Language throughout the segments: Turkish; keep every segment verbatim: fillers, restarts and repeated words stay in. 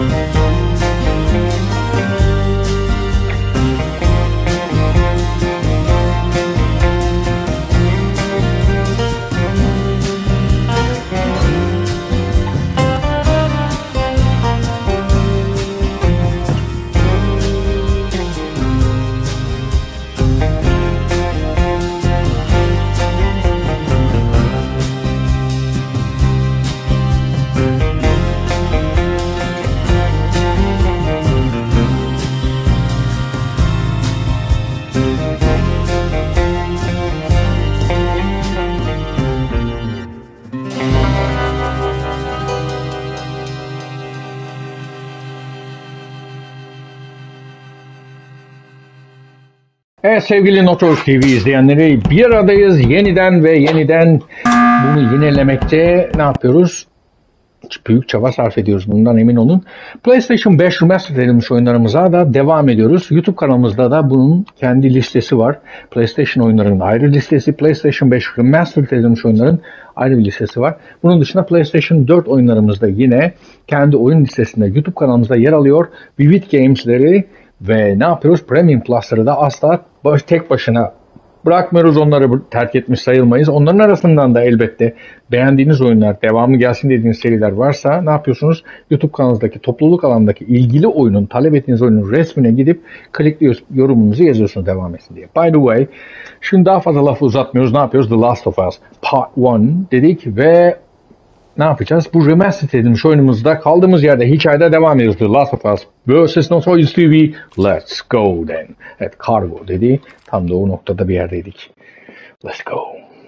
Evet sevgili Notos T V izleyenleri, bir aradayız yeniden ve yeniden bunu yenilemekte ne yapıyoruz? Büyük çaba sarf ediyoruz, bundan emin olun. PlayStation beş Remastered edilmiş oyunlarımıza da devam ediyoruz. YouTube kanalımızda da bunun kendi listesi var. PlayStation oyunlarının ayrı listesi, PlayStation beş Remastered edilmiş oyunların ayrı bir listesi var. Bunun dışında PlayStation dört oyunlarımızda yine kendi oyun listesinde YouTube kanalımızda yer alıyor. Vivid Games'leri ve ne yapıyoruz? Premium Plus'ları da asla baş, tek başına bırakmıyoruz, onları terk etmiş sayılmayız. Onların arasından da elbette beğendiğiniz oyunlar, devamı gelsin dediğiniz seriler varsa ne yapıyorsunuz? YouTube kanalınızdaki topluluk alanındaki ilgili oyunun, talep ettiğiniz oyunun resmine gidip klikliyorsunuz, yorumunuzu yazıyorsunuz devam etsin diye. By the way, şimdi daha fazla lafı uzatmıyoruz. Ne yapıyoruz? The Last of Us Part bir dedik ve ne yapacağız? Bu remastered edilmiş oyunumuzda kaldığımız yerde hikayede devam ediyoruz. The Last of Us versus. Notorious T V. Let's go then. Evet, Cargo dedi. Tam da o noktada bir yerdeydik. Let's go.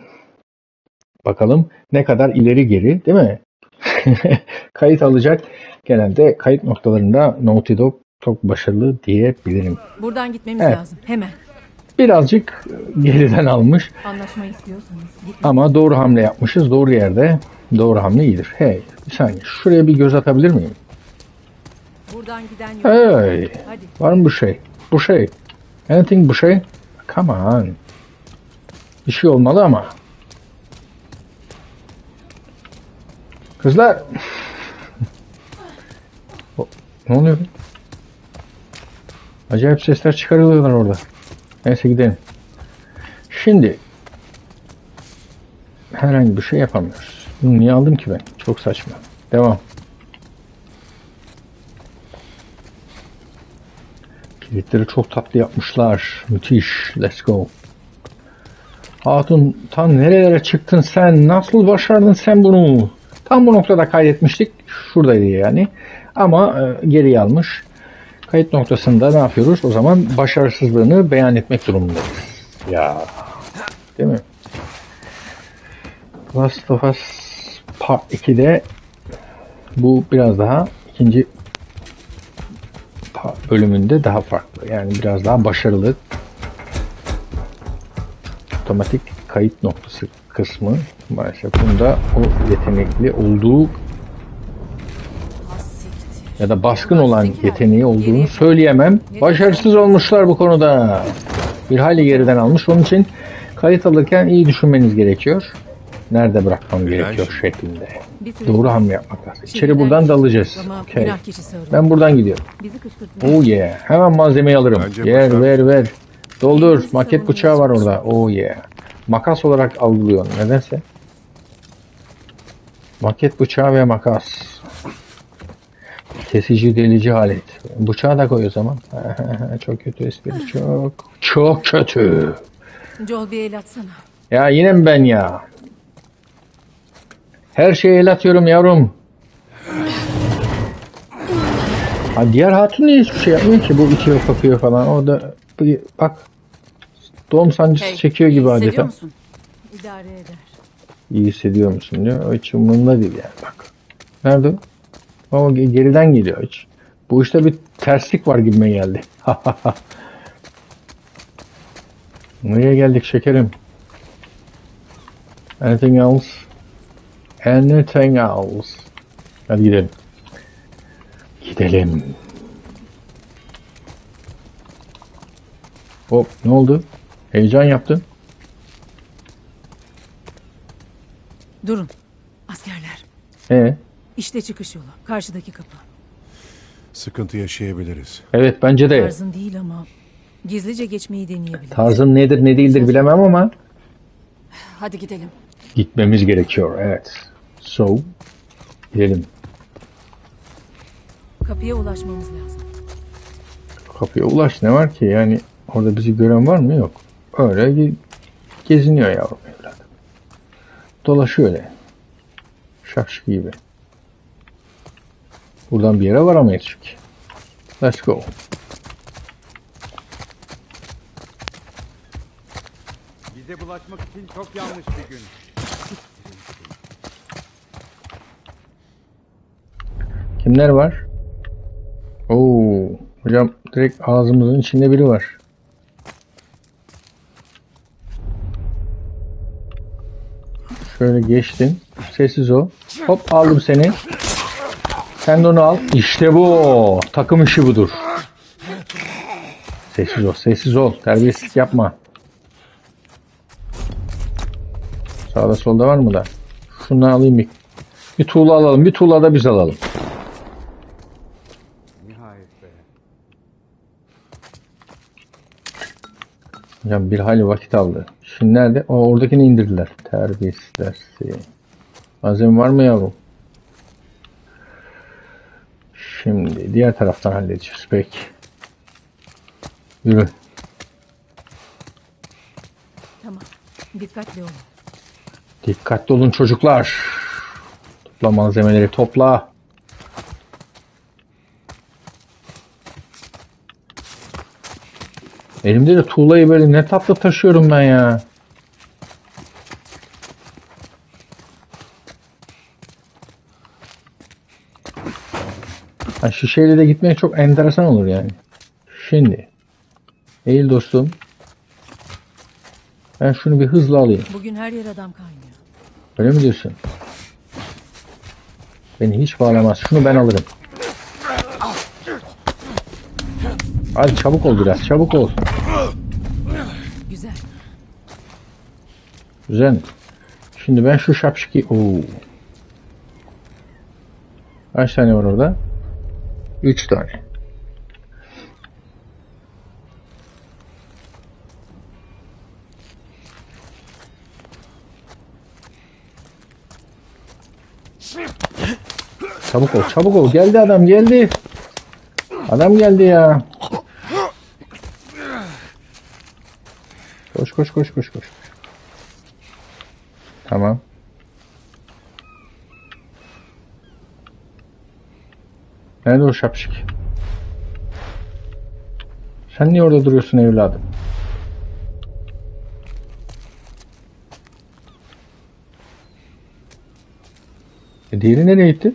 Bakalım ne kadar ileri geri, değil mi? Kayıt alacak. Genelde kayıt noktalarında Naughty Dog çok başarılı diyebilirim. Buradan gitmemiz evet. lazım. Hemen. Birazcık geriden almış. Anlaşmayı istiyorsanız. Gitme. Ama doğru hamle yapmışız. Doğru yerde. Doğru hamle iyidir. Hey, bir saniye. Şuraya bir göz atabilir miyim? Buradan giden yok. Hey. Hadi. Var mı bu şey? Bu şey. Anything bu şey? Come on. Bir şey olmalı ama. Kızlar. Ne oluyor? Acayip sesler çıkarılıyorlar orada. Neyse gidelim. Şimdi herhangi bir şey yapamıyoruz. Bunu niye aldım ki ben? Çok saçma. Devam. Kilitleri çok tatlı yapmışlar. Müthiş. Let's go. Hatun, tam nerelere çıktın sen? Nasıl başardın sen bunu? Tam bu noktada kaydetmiştik. Şuradaydı yani. Ama e, geriye almış. Kayıt noktasında ne yapıyoruz? O zaman başarısızlığını beyan etmek durumundayız. Ya. Değil mi? Last of Us Part iki'de bu biraz daha ikinci bölümünde daha farklı. Yani biraz daha başarılı. Otomatik kayıt noktası kısmı maalesef bunda o yetenekli olduğu ya da baskın olan yeteneği olduğunu söyleyemem. Başarısız olmuşlar bu konuda. Bir hayli geriden almış. Onun için kayıt alırken iyi düşünmeniz gerekiyor. Nerede bırakmam gerekiyor şeklinde. Doğru hamle yapmak lazım. İçeri buradan dalacağız. Okay. Ben buradan gidiyorum. Oh yeah. Hemen malzemeyi alırım. Yer ver ver. Doldur. Maket bıçağı var orada. Oh yeah. Makas olarak algılıyorum. Nedense. Maket bıçağı ve makas. Kesici delici alet. Bıçağı da koy o zaman. Çok kötü espri. Çok. Çok kötü. Joel bir el atsana. Ya yine mi ben ya? Her şeye el atıyorum yavrum. Ha, diğer hatun niye hiçbir şey yapmıyor ki? Bu itiyor kapıyor falan. O da bak. Doğum sancısı hey, çekiyor gibi adeta. Hissediyor musun? İdare eder. İyi hissediyor musun diyor. O hiç umurunda değil yani bak. Nerede o? Ama geriden geliyor hiç. Bu işte bir terslik var gibime geldi. Nereye geldik şekerim? Anything else? Anything else? Hadi gidelim. Gidelim. Hop, ne oldu? Heyecan yaptın. Durun. Askerler. Ee? İşte çıkış yolu. Karşıdaki kapı. Sıkıntı yaşayabiliriz. Evet bence de. Tarzın değil ama gizlice geçmeyi deneyebiliriz. Tarzın nedir ne değildir bilemem ama Hadi gidelim. gitmemiz gerekiyor. Evet. So gidelim. Kapıya ulaşmamız lazım. Kapıya ulaş, ne var ki? Yani orada bizi gören var mı? Yok. Öyle ge- geziniyor yavrum evladım. Dolaşıyor öyle. Şakşık gibi. Buradan bir yere varamayız çünkü. Let's go. Bize bulaşmak için çok yanlış bir gün. Kimler var? Oo, hocam direkt ağzımızın içinde biri var. Şöyle geçtin. Sessiz ol. Hop aldım seni. Sen de onu al. İşte bu. Takım işi budur. Sessiz ol. Sessiz ol. Terbiyesizlik yapma. Sağda solda var mı da? Şundan alayım bir. Bir tuğla alalım. Bir tuğla da biz alalım. Nihayet be. Hocam bir hayli vakit aldı. Şimdi nerede? O oradakini indirdiler. Terbiyesizler. Malzeme var mı yavrum? Şimdi diğer taraftan halledeceğiz. Peki. Yürü. Tamam. Dikkatli olun. Dikkatli olun çocuklar. Topla malzemeleri topla. Elimde de tuğlayı böyle ne tatlı taşıyorum ben ya. Ha, şişeyle de gitmeye çok enteresan olur yani. Şimdi. Eğil dostum. Ben şunu bir hızla alayım. Bugün her yer adam kaynıyor. Öyle mi diyorsun? Beni hiç bağlamaz. Şunu ben alırım. Hadi çabuk ol biraz. Çabuk ol. Güzel. Güzel. Şimdi ben şu şapşiki... Oo. Kaç tane var orada? Üç tane. Çabuk ol, çabuk ol. Geldi adam, geldi. Adam geldi ya. Koş, koş, koş, koş, koş. Tamam. Nerede o şapşik? Sen niye orada duruyorsun evladım? E diğeri nereye gitti?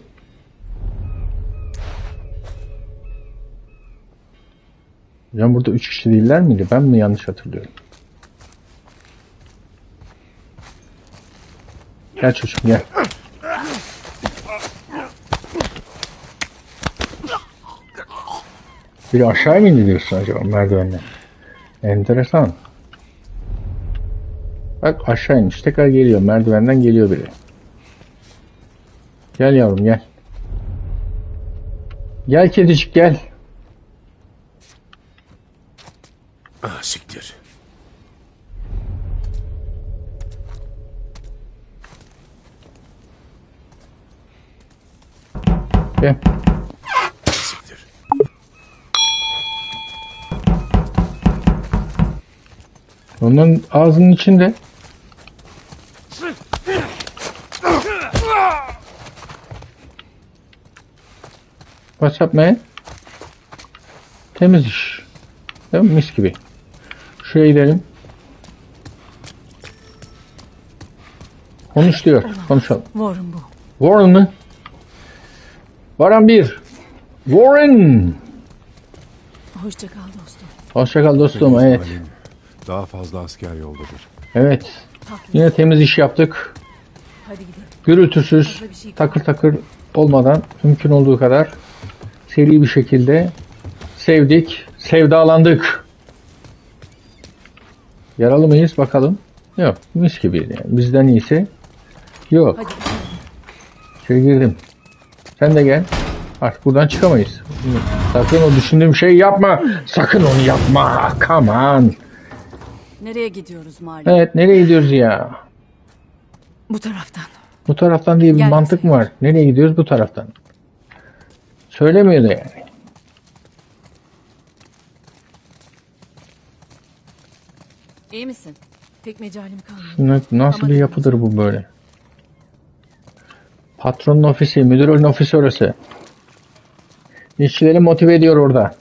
Hocam burada üç kişi değiller miydi? Ben mi yanlış hatırlıyorum? Gel çocuğum gel. Biri aşağı mı indi diyorsun acaba merdivenle? Enteresan. Bak aşağı inmiş. Tekrar geliyor. Merdivenden geliyor biri. Gel yavrum gel. Gel kedicik gel. Ah siktir. Gel. Siktir. Onların ağzının içinde. What's up man? Temiz iş. Değil mi? Mis gibi. Şuraya gidelim. Konuş diyor. Konuşalım. Warren bu. Warren mı? Warren bir. Warren. Hoşça kal dostum. Hoşça kal dostum. Evet. Halim, daha fazla asker yoldadır. Evet. Haklısın. Yine temiz iş yaptık. Hadi gidelim. Gürültüsüz, takır takır olmadan mümkün olduğu kadar seri bir şekilde sevdik, sevdalandık. Yaralı mıyız bakalım? Yok, mis gibi yani. Bizden iyisi yok. Hadi gidelim. İçeri girdim. Sen de gel. Artık buradan çıkamayız. Sakın o düşündüğüm şeyi yapma. Sakın onu yapma. Come on. Nereye gidiyoruz Marley? Evet, nereye gidiyoruz ya? Bu taraftan. Bu taraftan diye bir Gel mantık mı masaya. var? Nereye gidiyoruz bu taraftan? Söylemiyor da yani. İyi misin? Pek mecalim kalmadı. Ne- Nasıl Ama bir yapıdır bu böyle? Patronun ofisi, müdürün ofisi orası. İşçileri motive ediyor orada.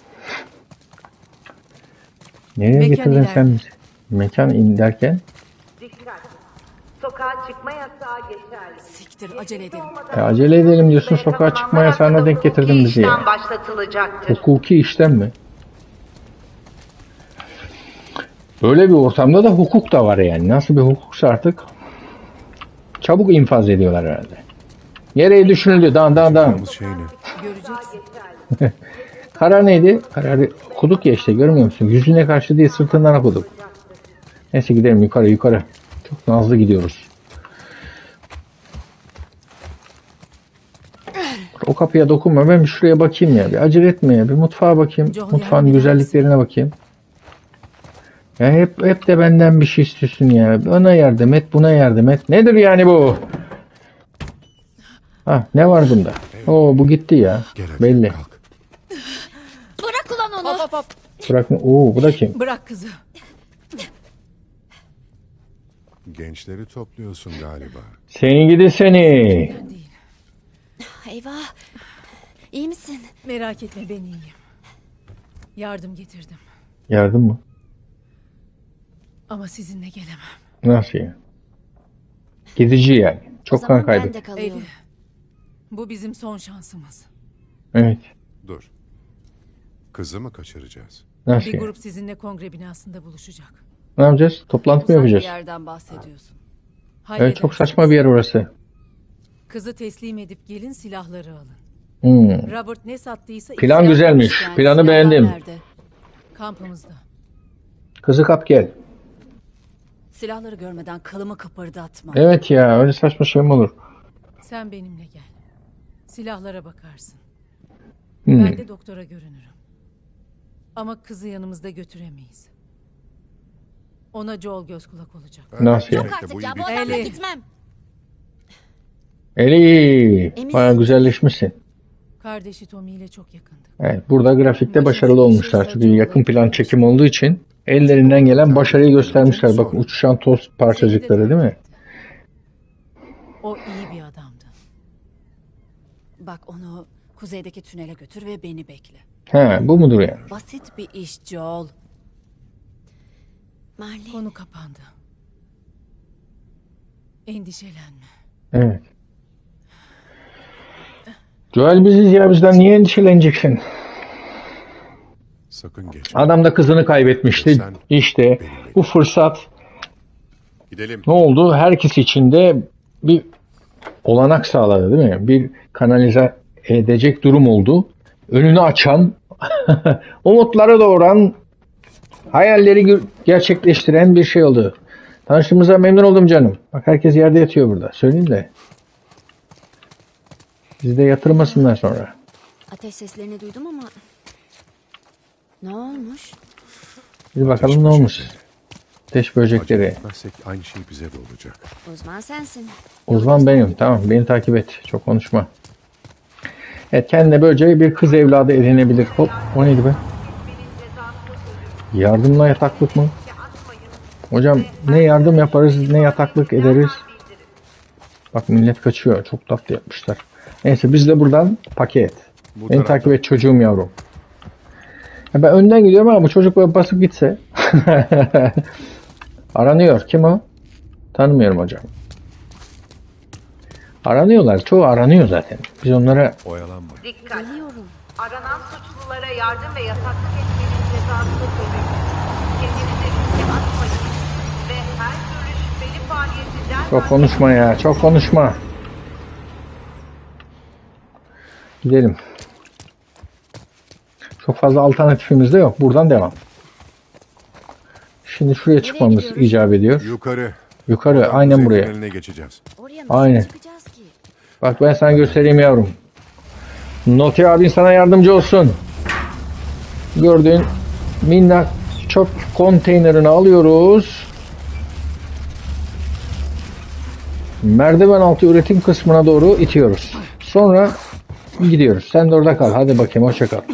Nereye Mekan getirdin ileride. sen bizi? Mekan in derken? Dikkat! Sokağa çıkma yasağı geçerli. Siktir, acele edelim. E, acele edelim diyorsun, sokağa çıkma yasağına denk getirdin bizi ya. İşlem başlatılacaktır. Hukuki işlem mi? Böyle bir ortamda da hukuk da var yani. Nasıl bir hukuksa artık çabuk infaz ediyorlar herhalde. Nereye düşünüldü? Dan dan dan. Yalnız şey ne? Göreceksin. Karar neydi? Kararı okuduk ya işte, görmüyor musun? Yüzüne karşı değil, sırtından okuduk. Neyse gidelim yukarı yukarı. Çok nazlı gidiyoruz. O kapıya dokunma, ben bir şuraya bakayım ya. Bir acele etme ya. Bir mutfağa bakayım. Joel, Mutfağın yardım eder güzelliklerine bakayım. Ya hep hep de benden bir şey istiyorsun ya. Ona yardım et, buna yardım et. Nedir yani bu? Ha, ne var bunda? Oo, bu gitti ya. Gel hadi Belli. kalk. Bırak ulan onu. Hop hop hop. Bırak. Oo, bu da kim? Bırak kızı. Gençleri topluyorsun galiba. Seni gidi seni. Ben değil. Eyvah. İyi misin? Merak etme, ben iyiyim. Yardım getirdim. Yardım mı? Ama sizinle gelemem. Nasıl ya? Gidici yani. O Çok zaman kan kaybı. ben de kalıyorum. Eylül. Bu bizim son şansımız. Evet. Dur. Kızı mı kaçıracağız? Nasıl Bir ya? grup sizinle kongre binasında buluşacak. Ne yapacağız? Toplantı mı Uzak bir yapacağız? yerden bahsediyorsun. Evet, Halledersiniz. çok saçma bir yer orası. Kızı teslim edip gelin, silahları alın. Hmm. Robert ne sattıysa... Plan itiraf güzelmiş. etmiş Planı Silahlar beğendim. nerede? Kampımızda. Kızı kap gel. Silahları görmeden kılımı kıpırdatma. Evet ya, öyle saçma şey mi olur? Sen benimle gel. Silahlara bakarsın. Hmm. Ben de doktora görünürüm. Ama kızı yanımızda götüremeyiz. Ona Joel göz kulak olacak. Nasıl ya? Yok artık bu ya iyi bu bir adamla Eli. gitmem. Eli, Emin bayağı misin? güzelleşmişsin. Kardeşi Tommy ile çok yakındık. Evet, burada grafikte Başımıza başarılı bir şey olmuşlar. Çünkü saçma yakın plan olabilir. çekim olduğu için ellerinden gelen başarıyı göstermişler. Bakın uçuşan toz parçacıkları değil mi? O iyi bir adamdı. Bak onu kuzeydeki tünele götür ve beni bekle. He, bu mudur yani? Basit bir iş Joel. Marley. Konu kapandı. Endişelenme. Evet. Joel biziz ya, bizden niye endişeleneceksin? Sakın geçme. Adam da kızını kaybetmişti. Sen- İşte bu fırsat Gidelim. ne oldu? Herkes için de bir olanak sağladı değil mi? Bir kanalize edecek durum oldu. Önünü açan, umutları doğuran, hayalleri gö- gerçekleştiren bir şey oldu. Tanıştığımıza memnun oldum canım. Bak herkes yerde yatıyor burada. Söyleyeyim de. Bizi de yatırmasınlar sonra. Ateş seslerini duydum ama... Ne olmuş? Bir bakalım ne olmuş. Ateş böcekleri. Acele etmezsek aynı şey bize de olacak. Uzman sensin. Uzman benim. Tamam, beni takip et. Çok konuşma. Evet, kendine böylece bir kız evladı edinebilir. Hop, o neydi be? Yardımla yataklık mı? Hocam ne yardım yaparız ne yataklık ederiz. Bak millet kaçıyor. Çok tatlı yapmışlar. Neyse biz de buradan paket. Bu Beni taraftan. takip et çocuğum yavrum. Ya ben önden gidiyorum ama bu çocuk böyle basıp gitse. Aranıyor. Kim o? Tanımıyorum hocam. Aranıyorlar. Çoğu aranıyor zaten. Biz onlara Oyalanma. Dikkat! Geliyorum. Aranan suçlulara yardım ve yataklık etmenin cezasını ödeyin. Kendinize riske atmayın ve her türlü şüpheli faaliyeti çok konuşma ya. Çok konuşma. Gidelim. Çok fazla alternatifimiz de yok. Buradan devam. Şimdi şuraya çıkmamız gidiyoruz? icap ediyor. Yukarı. Yukarı. Oradan Aynen kuzey buraya. tüneline geçeceğiz. Oraya nasıl Aynen. çıkacağız ki? Bak ben sana göstereyim yavrum. Noti abin sana yardımcı olsun. Gördüğün minnak çöp konteynerini alıyoruz. Merdiven altı üretim kısmına doğru itiyoruz. Sonra gidiyoruz. Sen de orada kal. Hadi bakayım, hoşça kal.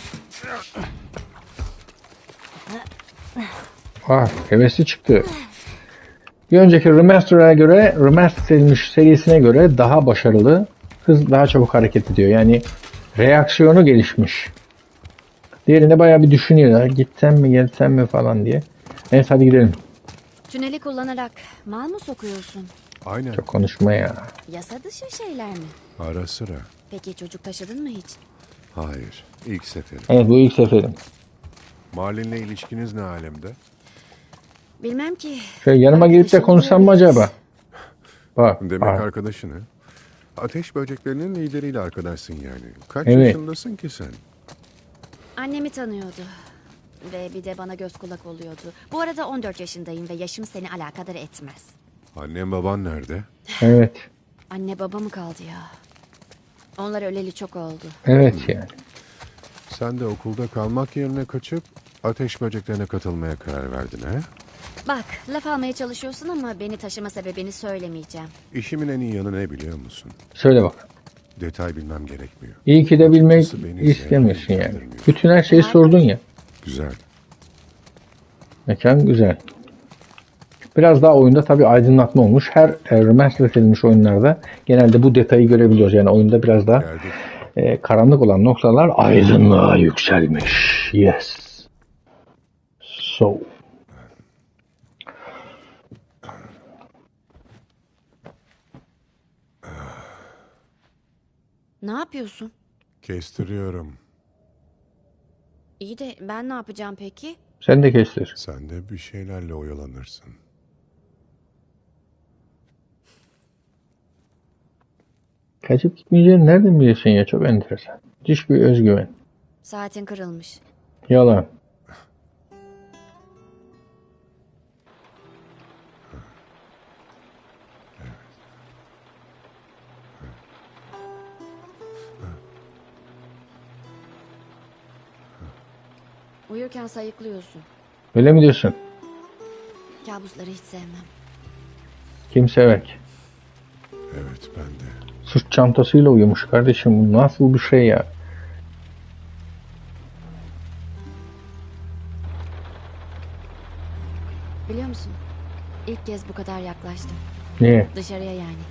Ah, hevesli çıktı. Bir önceki remaster'a göre, remaster edilmiş serisine göre daha başarılı, hız daha çabuk hareket ediyor. Yani reaksiyonu gelişmiş. Diğerinde bayağı bir düşünüyor. Gitsem mi gelsem mi falan diye. Neyse hadi gidelim. Tüneli kullanarak mal mı sokuyorsun? Aynen. Çok konuşma ya. Yasa dışı şeyler mi? Ara sıra. Peki çocuk taşıdın mı hiç? Hayır. İlk seferim. Evet, bu ilk seferim. Marlin'le ilişkiniz ne alemde? Bilmem ki. Şöyle yanıma gelip de konuşsam mı acaba? Bak. Demek bak. arkadaşın ha? Ateş böceklerinin lideriyle arkadaşsın yani. Kaç Evet. yaşındasın ki sen? Annemi tanıyordu. Ve bir de bana göz kulak oluyordu. Bu arada on dört yaşındayım ve yaşım seni alakadar etmez. Annen baban nerede? Evet. Anne baba mı kaldı ya? Onlar öleli çok oldu. Evet yani. Sen de okulda kalmak yerine kaçıp ateş böceklerine katılmaya karar verdin ha? Bak, laf almaya çalışıyorsun ama beni taşıma sebebini söylemeyeceğim. İşimin en iyi yanı ne biliyor musun? Söyle bak. Detay bilmem gerekmiyor. İyi ki de bilmek Açıkçası beni istemiyorsun zevkle yani. ilgilendirmiyor. Bütün her şeyi sordun ya. Güzel. Mekan güzel. Biraz daha oyunda tabii aydınlatma olmuş. Her e, remaster edilmiş oyunlarda genelde bu detayı görebiliyoruz. Yani oyunda biraz daha Geldik. e, karanlık olan noktalar aydınlığa yükselmiş. Yes. So. Ne yapıyorsun? Kestiriyorum. İyi de ben ne yapacağım peki? Sen de kestir. Sen de bir şeylerle oyalanırsın. Kaçıp gitmeyeceğini nereden biliyorsun ya? Çok enteresan. Müthiş bir özgüven. Saatin kırılmış. Yalan. Uyurken sayıklıyorsun. Öyle mi diyorsun? Kabusları hiç sevmem. Kim sever ki? Evet ben de. Sırt çantasıyla uyumuş kardeşim. Bu nasıl bir şey ya? Biliyor musun? İlk kez bu kadar yaklaştım. Niye? Dışarıya yani.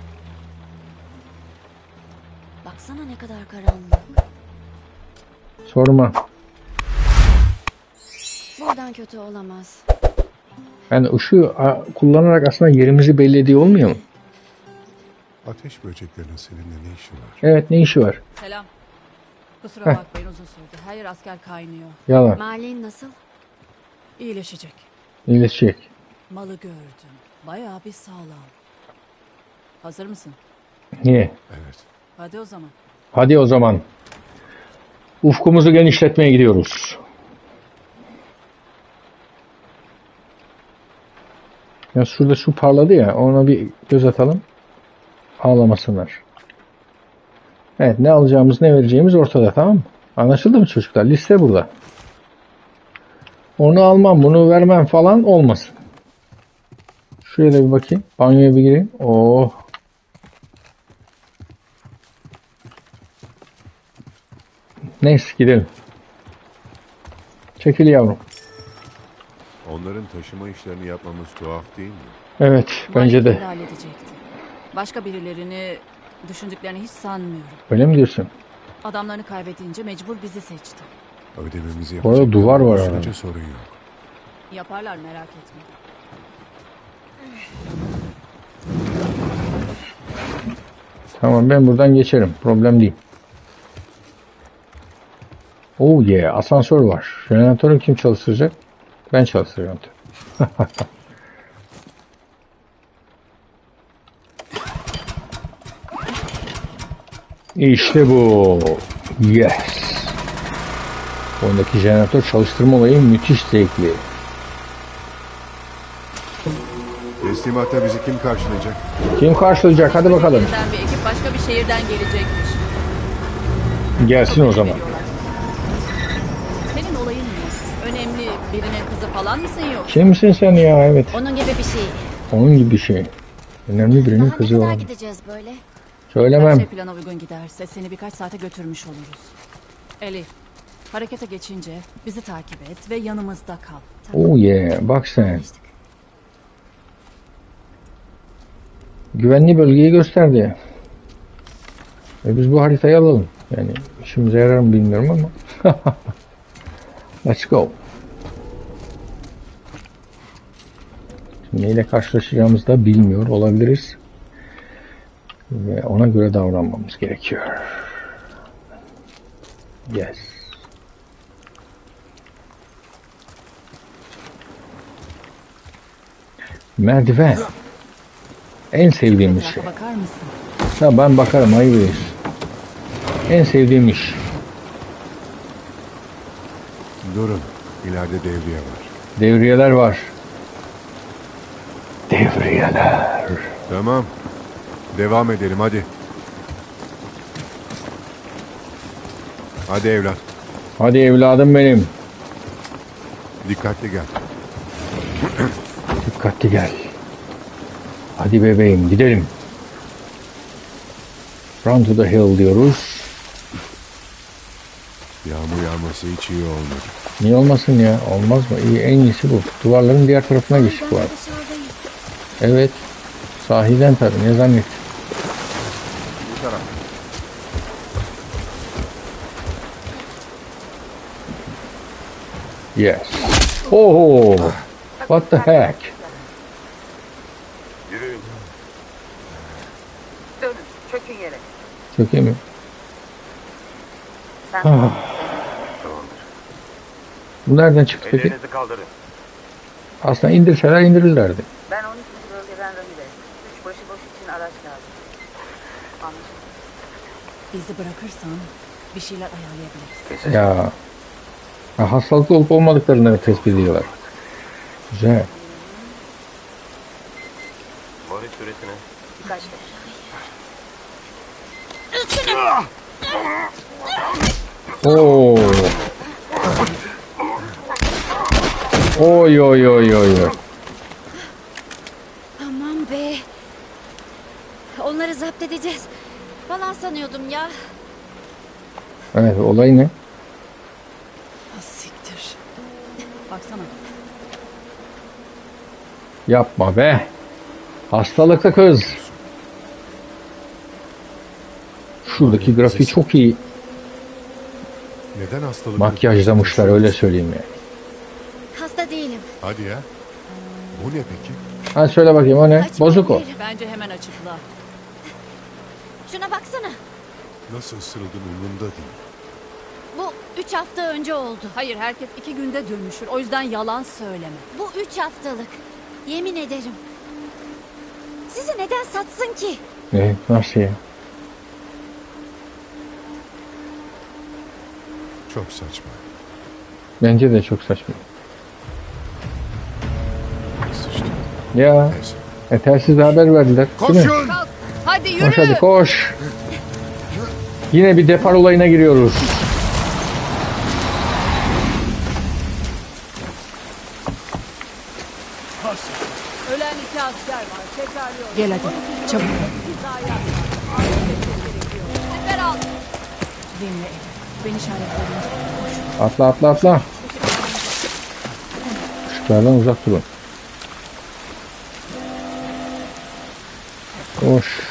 Baksana ne kadar karanlık. Sorma. Buradan kötü olamaz. Yani ışığı a, kullanarak aslında yerimizi belli ediyor olmuyor mu? Ateş böceklerinin seninle ne işi var? Evet, ne işi var? Selam. Kusura Heh. bakmayın uzun sürdü. Her yer asker kaynıyor. Yalan. Marlene nasıl? İyileşecek. İyileşecek. Malı gördüm. Bayağı bir sağlam. Hazır mısın? Niye? Evet. Hadi o zaman. Hadi o zaman. Ufkumuzu genişletmeye gidiyoruz. Ya şurada şu parladı ya, ona bir göz atalım. Ağlamasınlar. Evet, ne alacağımız ne vereceğimiz ortada, tamam mı? Anlaşıldı mı çocuklar? Liste burada. Onu almam, bunu vermem falan olmasın. Şuraya da bir bakayım. Banyoya bir gireyim. Oh. Neyse gidelim. Çekil yavrum. Onların taşıma işlerini yapmamız tuhaf değil mi? Evet, bence Mike de. kendi halledecekti. Başka birilerini düşündüklerini hiç sanmıyorum. Öyle mi diyorsun? Adamlarını kaybedince mecbur bizi seçti. Ödememizi Bu arada yapacak. duvar var Sürece arada. sorun yok. Yaparlar merak etme. Tamam, ben buradan geçerim. Problem değil. Oh yeah, asansör var. Jeneratörü kim çalıştıracak? Ben çalıştıracağım. İşte bu. Yes. Oyundaki jeneratör çalıştırma olayı müthiş zevkli. Teslimatta bizi kim karşılayacak? Kim karşılayacak? Hadi bakalım. Birden bir ekip başka bir şehirden gelecekmiş. Gelsin o zaman. Senin olayın ne? Önemli birinin kızı falan mısın yok? Kimsin sen ya? Evet. Onun gibi bir şey. Onun gibi bir şey. Önemli birinin Daha ne kızı kadar olan. gideceğiz böyle? Her Söylemem. şey plana uygun giderse seni birkaç saate götürmüş oluruz. Eli, harekete geçince bizi takip et ve yanımızda kal. Oh yeah. Bak sen. Anlaştık. Güvenli bölgeyi gösterdi. Ve biz bu haritayı alalım. Yani işimize yarar mı bilmiyorum ama. Let's go. Şimdi neyle karşılaşacağımızı da bilmiyor olabiliriz. Ve ona göre davranmamız gerekiyor. Yes. Merdiven. En sevdiğim iş. Etrafa bakar mısın? Ha, ben bakarım, hayır. En sevdiğim iş. Durun. İleride devriye var. Devriyeler var. Devriyeler. Tamam. Devam edelim hadi. Hadi evlat. Hadi evladım benim. Dikkatli gel. Dikkatli gel. Hadi bebeğim gidelim. Run to the hill diyoruz. Yağmur yağması hiç iyi olmadı. Niye olmasın ya? Olmaz mı? İyi, en iyisi bu. Duvarların diğer tarafına geçik Ben var. de dışarıdayım. Evet. Sahiden tabii. Ne zannettin? Bu taraf. Yes. Oh. What the heck? Dönün, çökün yere. Çok iyi mi? Sen Ah. Bu nereden çıktı peki? Ellerinizi kaldırın. Aslında indirseler indirirlerdi. Ben on ikinci bölgeden Ramire. Üç başıboş için araç lazım. Anlaşıldı. Bizi bırakırsan bir şeyler ayarlayabiliriz. Ya. Ha, hastalıklı olup olmadıklarını tespit ediyorlar. Güzel. Varış süresine. Birkaç dakika. Oo. Oy oy oy oy oy. Aman be. Onları zapt edeceğiz falan sanıyordum ya. Evet, olay ne? Ha, siktir. Baksana. Yapma be. Hastalıklı kız. Şuradaki grafiği çok iyi Neden hastalık? makyajlamışlar, öyle söyleyeyim yani. Hasta değilim. Hadi ya. Bu ne peki? Ha, söyle bakayım, o ne? Bozuk o. Açmayabilirim. Bence hemen açıkla. Şuna baksana. Nasıl ısırıldın umurumda değil. Bu üç hafta önce oldu. Hayır, herkes iki günde dönmüşür. O yüzden yalan söyleme. Bu üç haftalık. Yemin ederim. Sizi neden satsın ki? Ne? Nasıl ya? Çok saçma. Bence de çok saçma. Sıçtı. Ya. Neyse. E, telsiz haber verdiler. Değil mi? Koşun! Kalk. Hadi yürü. Koş hadi koş. Yine bir depar olayına giriyoruz. Ölen iki asker var. Tekrarlıyorum. Gel hadi. Çabuk. Siper al. Dinle. Beni işaretleyince. Atla atla atla. Işıklardan uzak durun. Koş.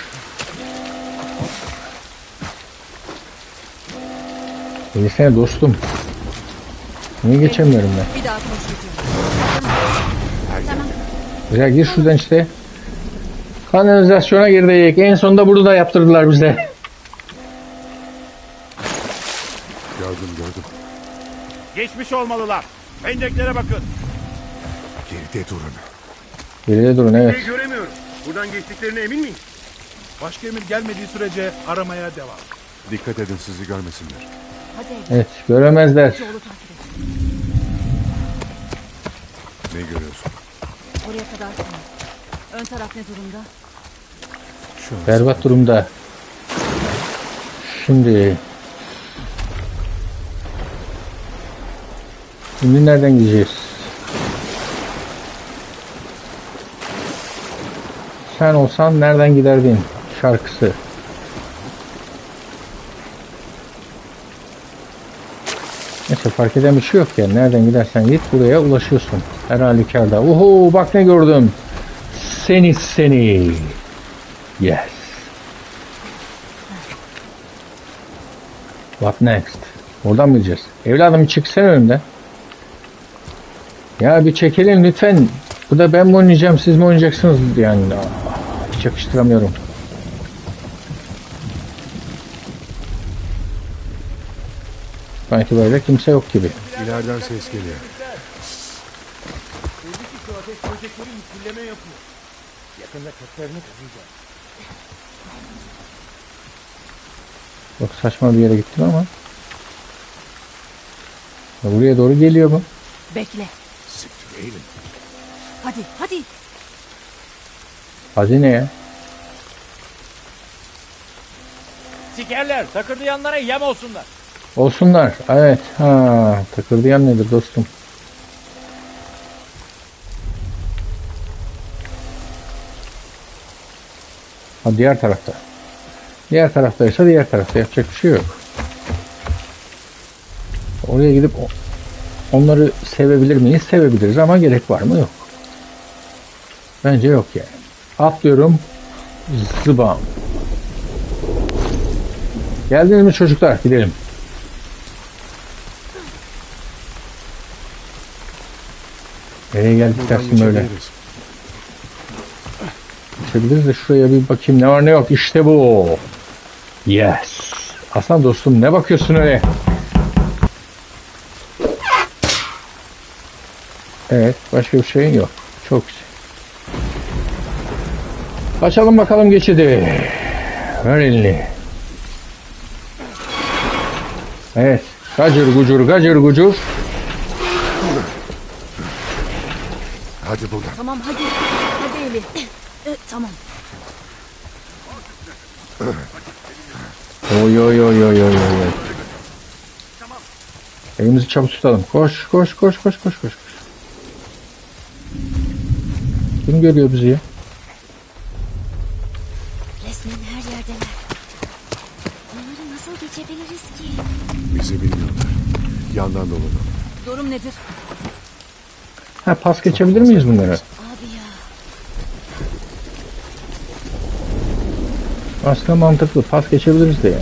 Gelsene dostum. Niye geçemiyorum ben? Bir daha konuşacağım. Tamam. Güzel, gir şuradan işte. Kanalizasyona girdik. En sonunda burada da yaptırdılar bize. Gördüm gördüm. Geçmiş olmalılar. Pendeklere bakın. Geride durun. Geride durun, evet. Şey göremiyorum. Buradan geçtiklerine emin miyim? Başka emir gelmediği sürece aramaya devam. Dikkat edin sizi görmesinler. Hadi evlat. Evet, göremezler. Yolu takip et. Ne görüyorsun? Oraya kadar sana. Ön taraf ne durumda? Şu an Berbat durumda. Şimdi Şimdi nereden gideceğiz? Sen olsan nereden giderdin şarkısı. Neyse fark eden bir şey yok ya. Nereden gidersen git buraya ulaşıyorsun. Her halükarda. Oho bak ne gördüm. Seni seni. Yes. What next? Oradan mı gideceğiz? Evladım çıksana önümden. Ya bir çekelim lütfen. Bu da ben mi oynayacağım siz mi oynayacaksınız yani. Aa, hiç yakıştıramıyorum. Sanki böyle kimse yok gibi. İleriden ses geliyor. Şu ateş böcekleri misilleme yapıyor. Yakında köklerini kazıyacağız. Çok saçma bir yere gittim ama. Ya buraya doğru geliyor bu. Bekle. Siktir eğilin. Hadi, hadi. Hazine ya. Sikerler, takırdayanlara yem olsunlar. Olsunlar. Evet. Ha, takırdayan nedir dostum? Ha diğer tarafta. Diğer taraftaysa diğer tarafta yapacak bir şey yok. Oraya gidip onları sevebilir miyiz? Sevebiliriz ama gerek var mı? Yok. Bence yok yani. Atlıyorum. Zıbam. Geldiniz mi çocuklar? Gidelim. Nereye geldik Buradan dersin böyle? geçebiliriz. Geçebiliriz de şuraya bir bakayım ne var ne yok. İşte bu. Yes. Aslan dostum ne bakıyorsun öyle? Evet. Başka bir şeyin yok. Çok güzel. Açalım bakalım geçidi. Ver elini. Evet. Gacır gucur gacır gucur. Hadi buradan. Tamam hadi. Hadi Eli. Ee, tamam. Oy oy oy oy oy oy. Elimizi çabuk tutalım. Koş koş koş koş koş koş. Kim görüyor bizi ya? Resmen her yerdeler. Onları nasıl geçebiliriz ki? Bizi bilmiyorlar. Yandan dolanalım. Durum nedir? Ha pas geçebilir miyiz bunları? Abi ya. Aslında mantıklı. Pas geçebiliriz de yani.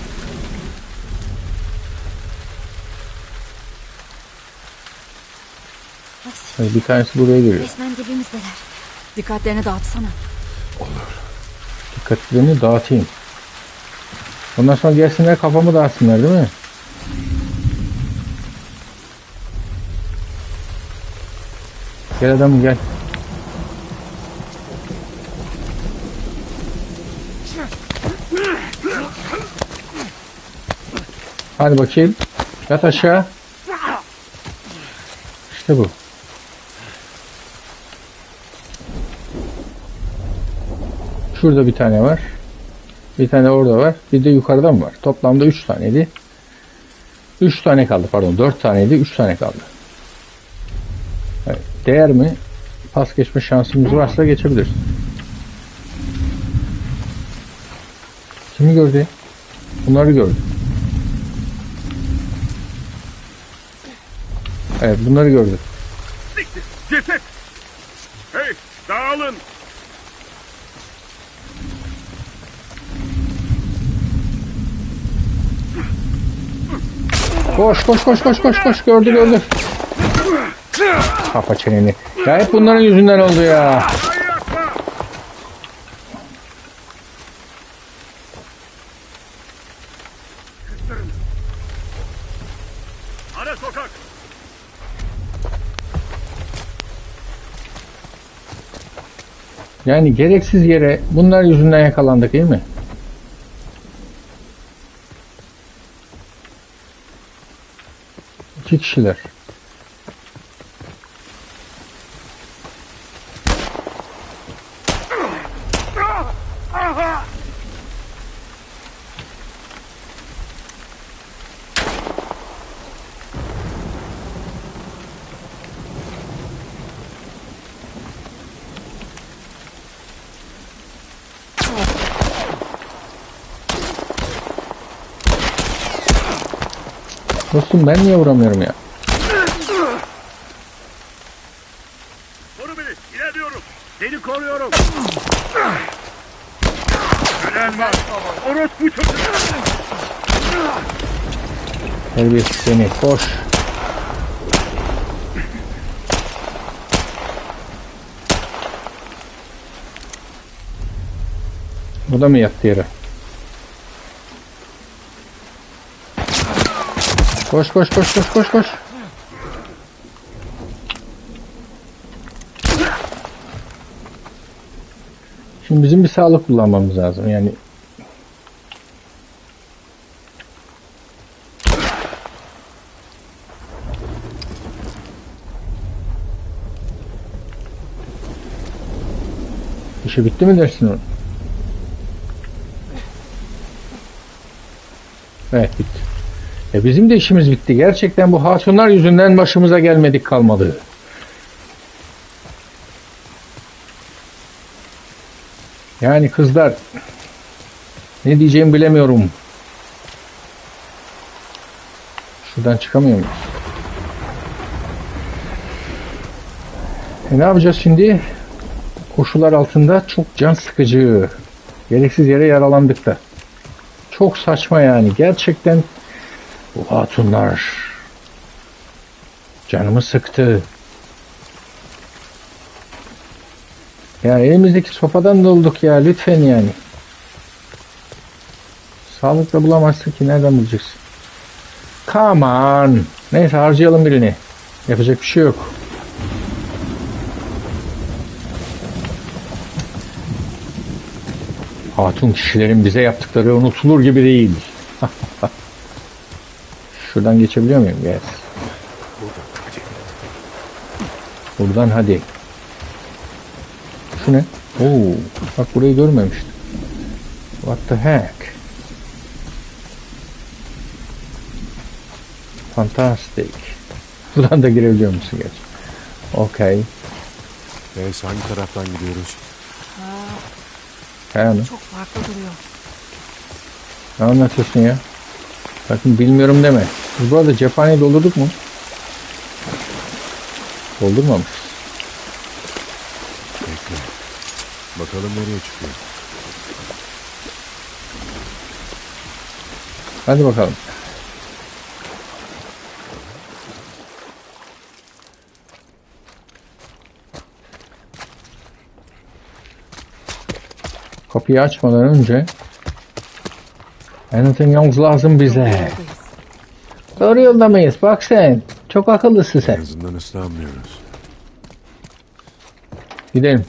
Aksi. Hani bir tanesi buraya geliyor. Resmen dibimizdeler. Dikkatlerini dağıtsana. Dikkatlerini dağıtayım. Ondan sonra gelsinler kafamı dağıtsınlar değil mi? Gel adamım gel. Hadi bakayım. Yat aşağı. İşte bu. Şurada bir tane var. Bir tane orada var. Bir de yukarıdan var. Toplamda üç taneydi. üç tane kaldı pardon. dört taneydi. üç tane kaldı. Evet. Değer mi? Pas geçme şansımız varsa geçebiliriz. Kimi gördü? Bunları gördü. Evet bunları gördü. Ceset! Hey, dağılın! Koş koş koş koş koş koş gördü gördü. Kapa çeneni. Ya hep bunların yüzünden oldu ya. Ara sokak! Yani gereksiz yere bunlar yüzünden yakalandık değil mi? İki kişiler. Dostum ben niye vuramıyorum ya? Koru beni. İlerliyorum. Seni koruyorum. Ölen var. Orospu çocuğu. Terbiyesiz seni. Koş. Bu da mı yattı yere? Koş koş koş koş koş koş. Şimdi bizim bir sağlık kullanmamız lazım yani. İşi bitti mi dersin onu? Evet bitti. E bizim de işimiz bitti. Gerçekten bu hatunlar yüzünden başımıza gelmedik kalmadı. Yani kızlar ne diyeceğimi bilemiyorum. Şuradan çıkamıyor muyuz? E ne yapacağız şimdi? Koşullar altında çok can sıkıcı. Gereksiz yere yaralandık da. Çok saçma yani. Gerçekten bu hatunlar canımı sıktı. Ya elimizdeki sopadan dolduk ya. Lütfen yani. Sağlıkla bulamazsın ki. Nereden bulacaksın? Come on. Neyse harcayalım birini. Yapacak bir şey yok. Hatun kişilerin bize yaptıkları unutulur gibi değil. Şuradan geçebiliyor muyum? Yes. Buradan hadi. Şu ne? Oo, bak burayı görmemiştim. What the heck? Fantastic. Buradan da girebiliyor musun gerçi? Okay. Evet, hangi taraftan gidiyoruz? He mi? Çok farklı duruyor. Ne anlatıyorsun ya? Bakın bilmiyorum deme. Biz bu arada cephaneyi doldurduk mu? Doldurmamışız. Bekle. Bakalım nereye çıkıyor. Hadi bakalım. Kapıyı açmadan önce anything else lazım bize. Yoldayız. Doğru yolda mıyız? Bak sen. Çok akıllısın En sen. azından ıslanmıyoruz. Gidelim.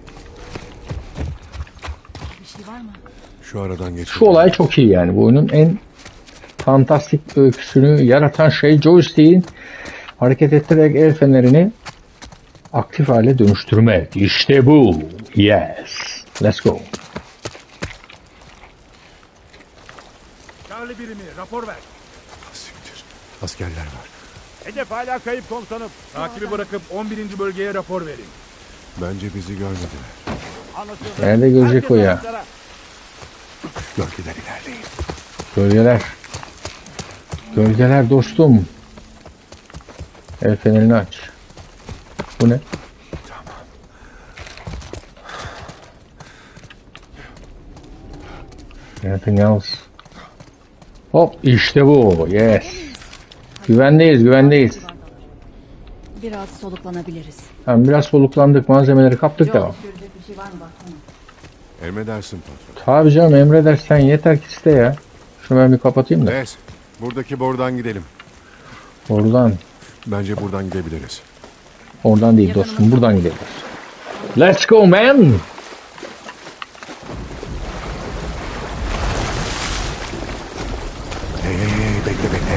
Bir şey var mı? Şu aradan geçelim. Şu olay çok iyi yani. Bu oyunun en fantastik öyküsünü yaratan şey joystick'in hareket ettirerek el fenerini aktif hale dönüştürmek. İşte bu. Yes. Let's go. Charlie birimi rapor ver. Siktir. Askerler var. Hedef hala kayıp komutanım. Takibi bırakıp on birinci bölgeye rapor verin. Bence bizi görmediler. Anlaşıldı. Nerede görecek Herkes o ya? ayaklara. Gölgeler ilerleyin. Gölgeler. Gölgeler dostum. El fenerini aç. Bu ne? Anything else? Hop işte bu. Yes. Güvendeyiz güvendeyiz. Biraz soluklanabiliriz. Tamam, biraz soluklandık. Malzemeleri kaptık da. Görecek bir şey var mı baksana. Emredersin patron. Tabii canım emredersen yeter ki iste ya. Şunu ben bir kapatayım da. Des. Buradaki borudan gidelim. Oradan. Bence buradan gidebiliriz. Oradan değil dostum. Buradan gidiyoruz. Let's go man. Hey hey hey bekle bekle.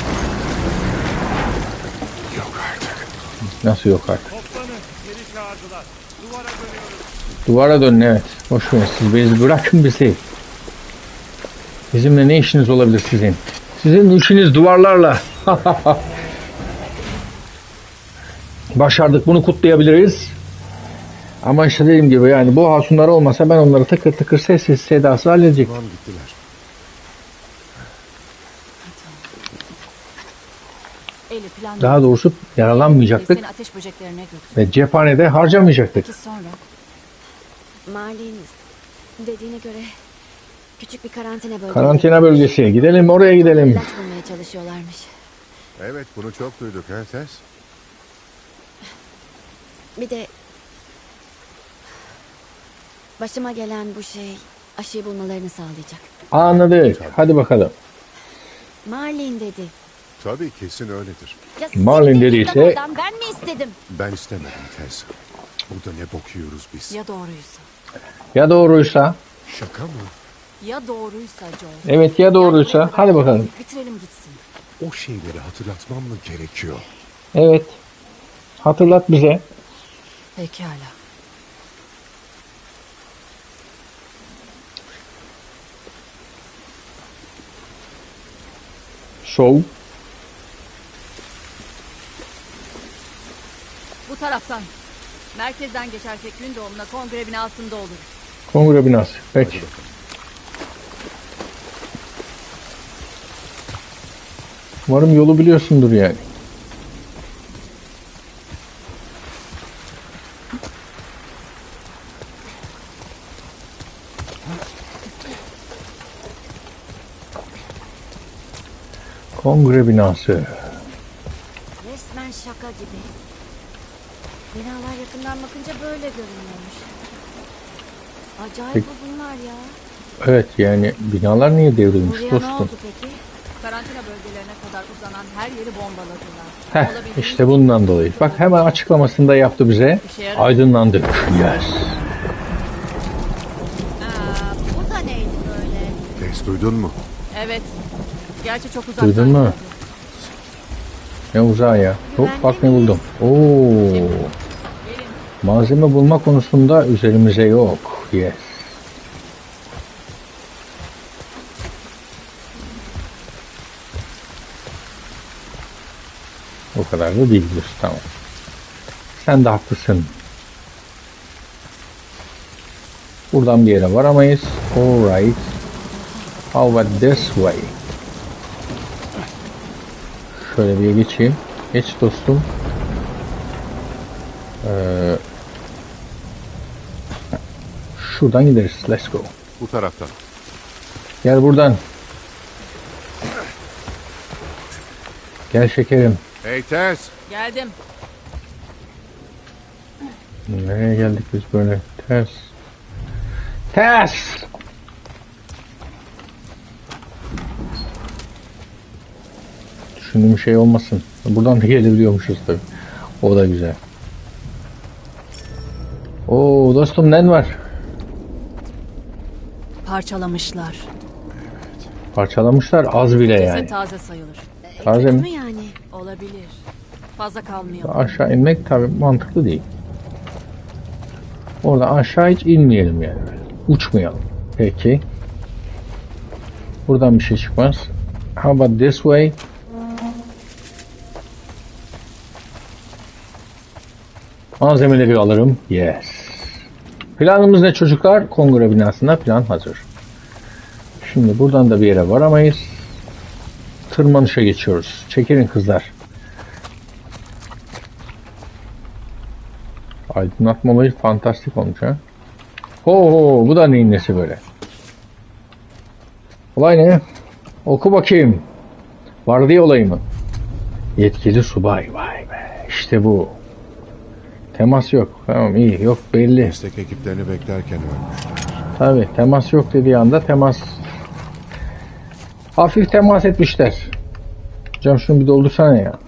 Yok artık. Nasıl yok artık? Toplanın. Geri çağırdılar. Duvara dönüyoruz. Duvara dönün evet. Boş verin siz bizi bırakın bizi. Bizimle ne işiniz olabilir sizin? Sizin işiniz duvarlarla. Başardık bunu kutlayabiliriz. Ama işte dediğim gibi yani bu hasunlar olmasa ben onları tıkır tıkır sessiz sedası halledecektim. Tamam gittiler. Eli plan. Daha doğrusu yaralanmayacaktık Seni ateş böceklerine götür. ve cephanede harcamayacaktık. Peki sonra? Marlin dediğine göre küçük bir karantina bölgesi. Karantina bölgesi. Gidelim oraya gidelim. İlaç bulmaya çalışıyorlarmış. Evet, bunu çok duyduk he Tess. Bir de başıma gelen bu şey aşıyı bulmalarını sağlayacak. Anladık. Hadi bakalım. Marlin dedi. Tabii kesin öyledir. Ya Marlin senin dediyse- elinden oradan ben mi istedim? Ben istemedim Tess. Burada ne bok yiyoruz biz? Ya doğruysa? Ya doğruysa? Şaka mı? Ya doğruysa Joel? Evet ya doğruysa. Hadi bakalım. Bitirelim gitsin. O şeyleri hatırlatmam mı gerekiyor? Evet. Hatırlat bize. Pekala. Show. Bu taraftan. Merkezden geçersek gün doğumuna kongre binasında oluruz. Kongre binası. Peki. Umarım yolu biliyorsundur yani. Kongre binası. Resmen şaka gibi. Binalar yakından bakınca böyle görünüyormuş. Acayip Peki. uzunlar ya. Evet yani binalar niye devrilmiş Buraya ne dostum? oldu peki? Karantina bölgelerine kadar uzanan her yeri bombaladılar. Heh, Olabildiğince işte bundan dolayı. Bak hemen açıklamasını da yaptı bize. İşe yaradı. Aydınlandık. Yes. Aa, bu da neydi böyle? Tess duydun mu? Evet. Gerçi çok uzaktan. Duydun mu? geldi. Ne uzağı ya. Hop bak ne buldum. Oo. Malzeme bulma konusunda üzerimize yok. Yes. O kadar da değil diyorsun. Tamam. Sen de haklısın. Buradan bir yere varamayız. Alright. How about this way? Şöyle bir geçeyim. Geç dostum. Ee, şuradan gideriz. Let's go. Bu taraftan. Gel buradan. Gel şekerim. Hey Tess! Geldim. Nereye geldik biz böyle? Ters. Ters! Düşündüğüm şey olmasın. Buradan da gelebiliyormuşuz tabii. O da güzel. Oo dostum nen var. Parçalamışlar. Parçalamışlar az bile Ceset yani. taze sayılır. Taze Kötü mi? mü yani? Olabilir. Fazla kalmayalım. Aşağı inmek tabii mantıklı değil. Orada aşağı hiç inmeyelim yani. Uçmayalım. Peki. Buradan bir şey çıkmaz. How about this way? Malzemeleri alırım. Yes. Planımız ne çocuklar? Kongre binasında plan hazır. Şimdi buradan da bir yere varamayız. Tırmanışa geçiyoruz. Çekilin kızlar. Aydınlatma olayı fantastik olmuş ha. Ho ho bu da neyin nesi böyle? Olay ne? Oku bakayım. Vardiya olayı mı? Yetkili subay. Vay be. İşte bu. Temas yok. Tamam iyi. Yok belli. Destek ekiplerini beklerken ölmüşler. Tabii temas yok dediği anda temas. Hafif temas etmişler. Hocam şunu bir doldursana ya.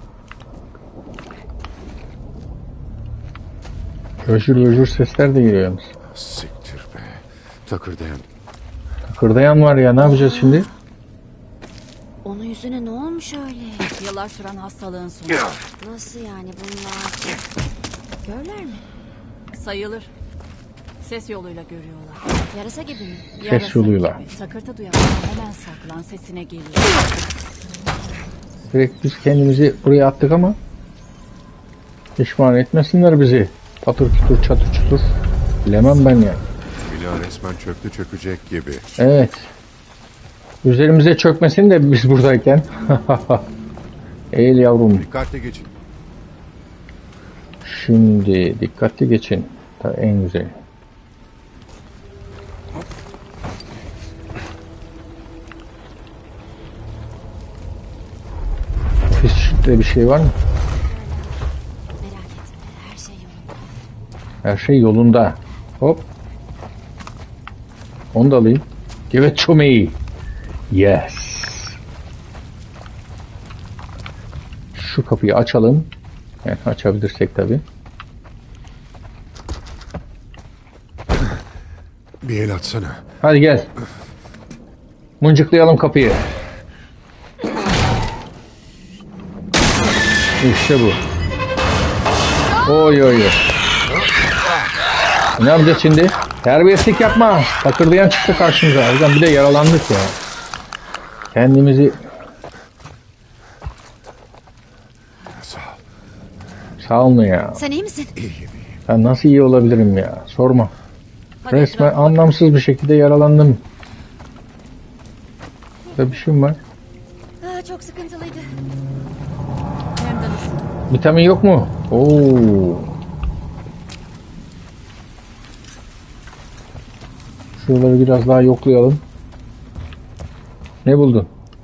Öjür öjür sesler de geliyor yalnız. Siktir be. Takırdayan. Kırdayan var ya ne yapacağız şimdi? Onun yüzüne ne olmuş öyle? Yıllar süren hastalığın sonu. Nasıl yani bunlar? Körler mi? Sayılır. Ses yoluyla görüyorlar. Yarasa gibi mi? Yarasa yoluyla. gibi. Takırtı duyanlar hemen saklan, sesine geliyor. Direkt biz kendimizi buraya attık ama pişman etmesinler bizi. Patır kütür çatır çutur. Bilemem ben ya. Bina resmen çöktü çökecek gibi. Evet. Üzerimize çökmesin de biz buradayken. Eğil yavrum. Dikkatli geçin. Şimdi dikkatli geçin. Ta en güzel. Hiçbir bir şey var mı? Merak etme, her şey yolunda. Her şey yolunda. Hop. Onu da alayım. Give it to me. Yes. Şu kapıyı açalım. Yani açabilirsek tabii. Bir el atsana. Hadi gel. Mıncıklayalım kapıyı. İşte bu. Oy oy oy. Ne yapacağız şimdi? Terbiyesizlik yapma. Takırdayan çıktı karşımıza. O yüzden bir de yaralandık ya. Kendimizi... Sağ ol. Sağ olun ya. Sen iyi misin? Ben nasıl iyi olabilirim ya? Sorma. Hadi Resmen etrafa bak. anlamsız bir şekilde yaralandım. Burada bir şey mi var? Aa, çok sıkıntılıydı. Hem de nasıl? Vitamin yok mu? Oo. Şuraları biraz daha yoklayalım. Ne buldun?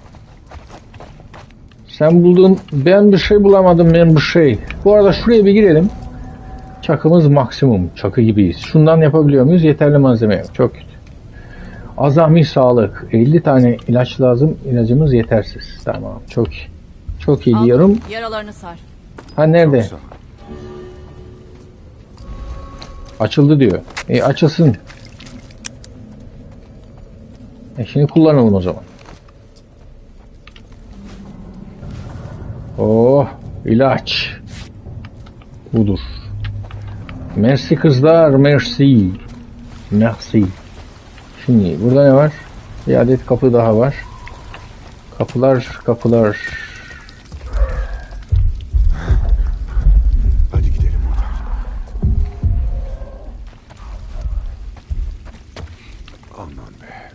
Sen buldun. Ben bir şey bulamadım. Ben bir şey. Bu arada şuraya bir girelim. Çakımız maksimum. Çakı gibiyiz. Şundan yapabiliyor muyuz? Yeterli malzeme yok. Çok kötü. Azami sağlık. elli tane ilaç lazım. İlacımız yetersiz. Tamam. Çok iyi. Çok iyi Al, diyorum. Yaralarını sar. Ha nerede? Sağ ol. Açıldı diyor. E açılsın. E şimdi kullanalım o zaman. Oh, ilaç. Budur. Merci kızlar, merci. Merci. Şimdi burada ne var? Bir adet kapı daha var. Kapılar, kapılar. Hadi gidelim. Aman be.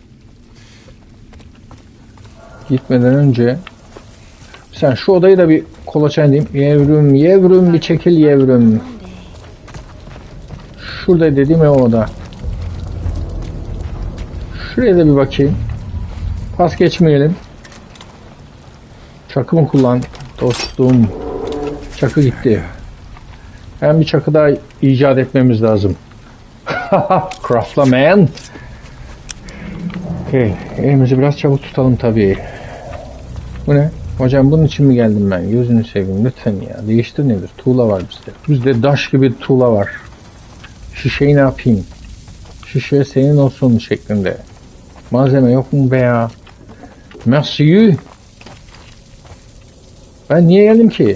Gitmeden önce sen şu odayı da bir kolaçan diyeyim. Yevrum, yevrum bir çekil yevrum. Şurada dediğim o oda. Şuraya da bir bakayım. Pas geçmeyelim. Çakı mı kullan dostum? Çakı gitti. Hem bir çakı daha icat etmemiz lazım. Craftla man. Okay. Elimizi biraz çabuk tutalım tabii. Bu ne? Hocam bunun için mi geldim ben? Gözünü seveyim lütfen ya. Değiştir nedir? Tuğla var bizde. Bizde daş gibi tuğla var. Şişeyi ne yapayım? Şişe senin olsun şeklinde. Malzeme yok mu be ya? Merci. Ben niye geldim ki?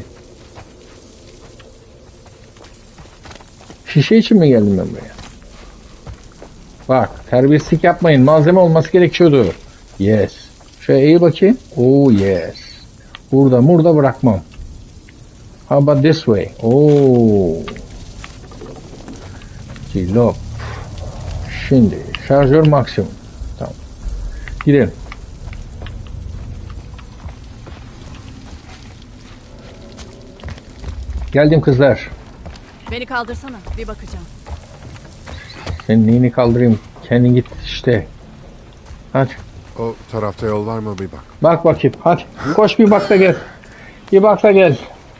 Şişe için mi geldim ben buraya? Bak terbiyesizlik yapmayın. Malzeme olması gerekiyordu. Yes. Şöyle iyi bakayım. Oh yes. Burada burada bırakmam. How about this way? Oh. Cillop. Şimdi şarjör maksimum. Tamam. Gidelim. Geldim kızlar. Beni kaldırsana. Bir bakacağım. Senin neyini kaldırayım? Kendin git işte. Hadi. O tarafta yol var mı bir bak. Bak bakayım. Hadi. Koş bir bak da gel. Bir bak da gel.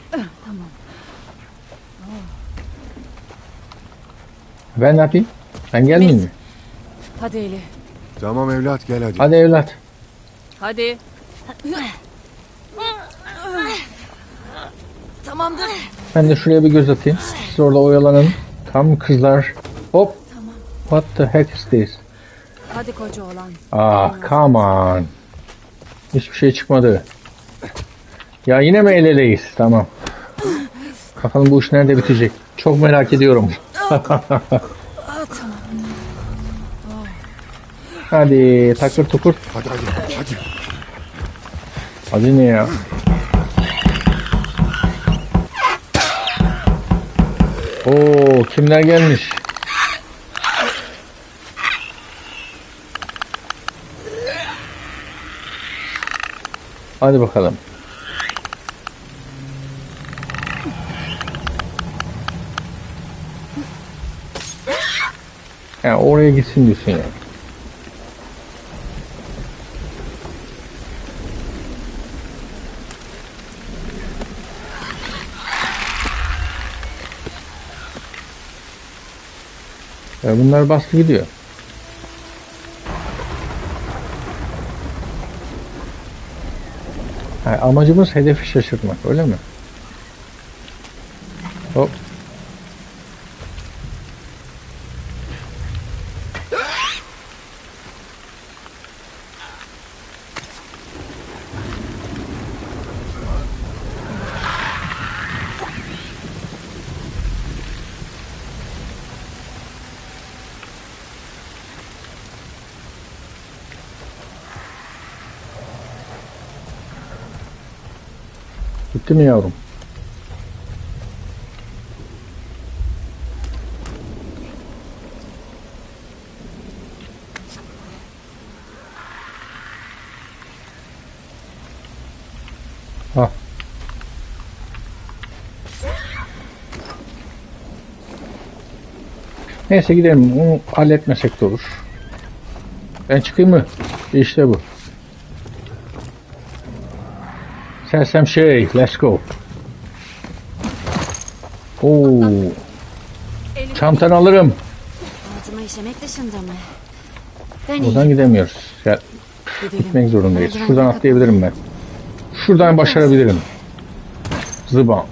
Ben ne yapayım? Ben gelmeyeyim mi? Hadi Eli. Tamam evlat gel hadi. Hadi evlat. Hadi. Tamamdır. Ben de şuraya bir göz atayım. Siz orada oyalanın. Tam kızlar. Hop. What the heck is this? Hadi koca oğlan. Ah, come on. Hiçbir şey çıkmadı. Ya yine mi el eleyiz? Tamam. Bakalım bu iş nerede bitecek? Çok merak ediyorum. Hadi takır tukur. Hadi hadi hadi. Hadi ne ya? Oo kimler gelmiş? Hadi bakalım. Yani oraya gitsin diyorsun yani. Ya bunlar bastı gidiyor. Yani amacımız hedefi şaşırtmak, öyle mi? Hop. Gitti mi yavrum? Ha. Neyse gidelim. Onu halletmesek de olur. Ben çıkayım mı? İşte bu. Sersem şey. Let's go. Oo. Çantanı alırım. Altıma işemek dışında mı? Ben Buradan iyiyim. gidemiyoruz. Ya, Gidelim. gitmek zorundayız. Merdiven Şuradan kapalı. atlayabilirim ben. Şuradan başarabilirim. Zıbam.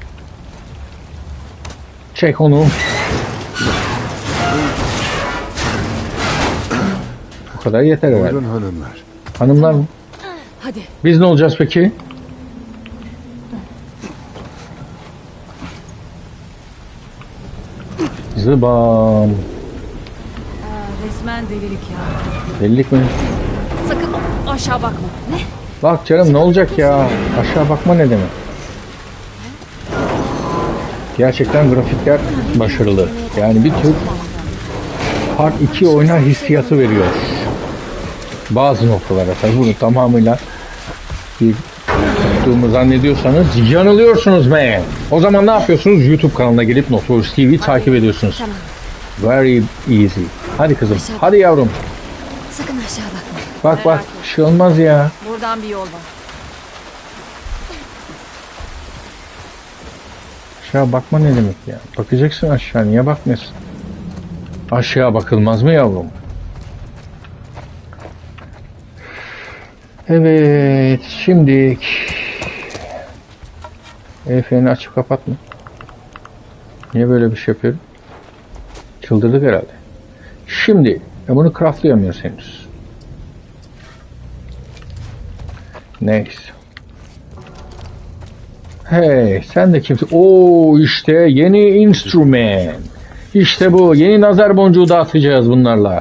Çek onu. Bu kadar yeter herhalde. Buyurun hanımlar. Hanımlar mı? Hadi. Biz ne olacağız peki? Zıbam. Aa, resmen delilik ya. Delilik mi? Sakın aşağı bakma. Ne? Bak canım ne olacak ya? Aşağı bakma ne demek? Gerçekten grafikler başarılı. Yani bir tür Part iki oynar hissiyatı veriyor. Bazı noktalara tabii bunu tamamıyla bir tuttuğumu zannediyorsanız yanılıyorsunuz man. O zaman ne yapıyorsunuz? YouTube kanalına gelip Notorious T V'yi takip ediyorsunuz. Tamam. Very easy. Hadi kızım. Aşağı bak. Hadi yavrum. Sakın aşağı bakma. Bak bak. Bir şey olmaz ya. Buradan bir yol var. Aşağı bakma ne demek ya? Bakacaksın aşağı. Niye bakmıyorsun? Aşağı bakılmaz mı yavrum? Evet. Şimdi el freni açıp kapatma. Niye böyle bir şey yapıyorum? Çıldırdık herhalde. Şimdi e bunu craftlayamıyoruz henüz. Neyse. Hey sen de kimsin? Oo işte yeni instrument. İşte bu. Yeni nazar boncuğu dağıtacağız bunlarla.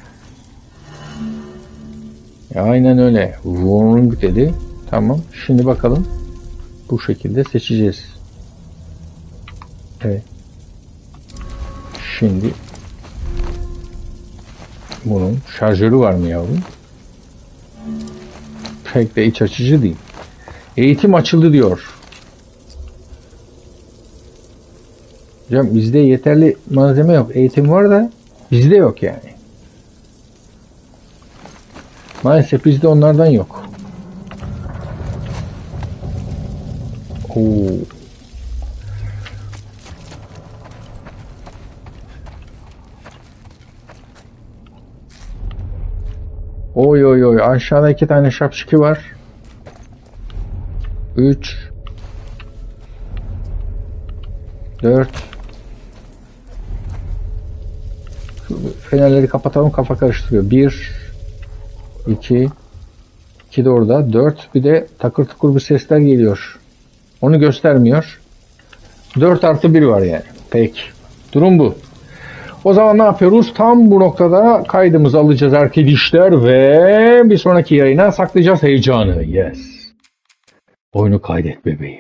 Ya, aynen öyle. Warning dedi. Tamam. Şimdi bakalım. Bu şekilde seçeceğiz. Evet. Şimdi bunun şarjörü var mı yavrum? Pek de iç açıcı değil. Eğitim açıldı diyor. Hocam bizde yeterli malzeme yok. Eğitim var da bizde yok yani. Maalesef bizde onlardan yok. Oo. Oy oy oy. Aşağıda iki tane şapşiki var. Üç. Dört. Fenerleri kapatalım. Kafa karıştırıyor. Bir. iki. iki de orada. Dört. Bir de takır tukur bir sesler geliyor. Onu göstermiyor. Dört artı bir var yani. Peki. Durum bu. O zaman ne yapıyoruz? Tam bu noktada kaydımızı alacağız arkadaşlar ve bir sonraki yayına saklayacağız heyecanı. Yes. Oyunu kaydet bebeğim.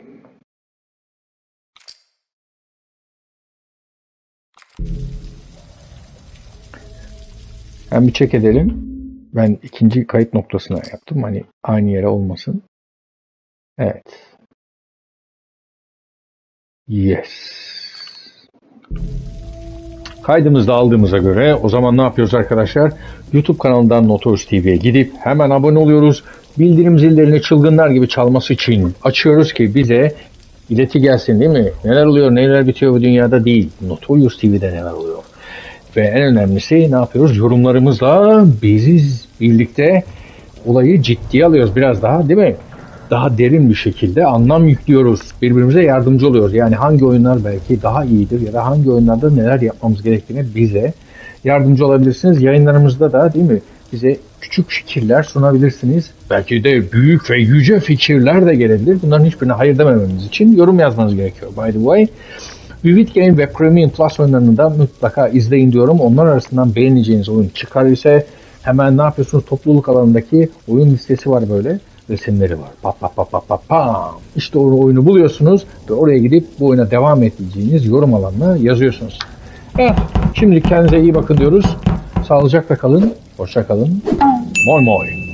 Hem bir check edelim. Ben ikinci kayıt noktasına yaptım. Hani aynı yere olmasın. Evet. Yes. Kaydımızda aldığımıza göre o zaman ne yapıyoruz arkadaşlar? YouTube kanalından Notorious T V'ye gidip hemen abone oluyoruz. Bildirim zillerini çılgınlar gibi çalması için açıyoruz ki bize ileti gelsin, değil mi? Neler oluyor, neler bitiyor bu dünyada değil. Notorious T V'de neler oluyor. Ve en önemlisi ne yapıyoruz? Yorumlarımızla biziz birlikte olayı ciddiye alıyoruz biraz daha, değil mi? Daha derin bir şekilde anlam yüklüyoruz. Birbirimize yardımcı oluyoruz. Yani hangi oyunlar belki daha iyidir ya da hangi oyunlarda neler yapmamız gerektiğini bize yardımcı olabilirsiniz. Yayınlarımızda da, değil mi? Bize küçük fikirler sunabilirsiniz. Belki de büyük ve yüce fikirler de gelebilir. Bunların hiçbirine hayır demememiz için yorum yazmanız gerekiyor. By the way, Vivid Game ve Premium Plus oyunlarını da mutlaka izleyin diyorum. Onlar arasından beğeneceğiniz oyun çıkar ise hemen ne yapıyorsunuz? Topluluk alanındaki oyun listesi var böyle. Resimleri var. Pa pa pa pa pa pa. İşte o oyunu buluyorsunuz ve oraya gidip bu oyuna devam edeceğiniz yorum alanına yazıyorsunuz. Evet, şimdilik kendinize iyi bakın diyoruz. Sağlıcakla kalın. Hoşça kalın. Moy moy.